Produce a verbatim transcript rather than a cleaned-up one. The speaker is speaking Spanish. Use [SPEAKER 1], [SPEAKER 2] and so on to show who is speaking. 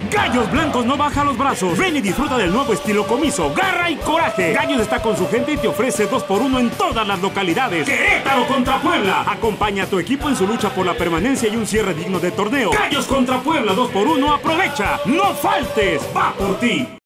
[SPEAKER 1] Gallos Blancos no baja los brazos. Ven y disfruta del nuevo estilo Comiso, garra y coraje. Gallos está con su gente y te ofrece dos por uno en todas las localidades. Querétaro contra Puebla. Acompaña a tu equipo en su lucha por la permanencia y un cierre digno de torneo. Gallos contra Puebla dos por uno, aprovecha. No faltes, va por ti.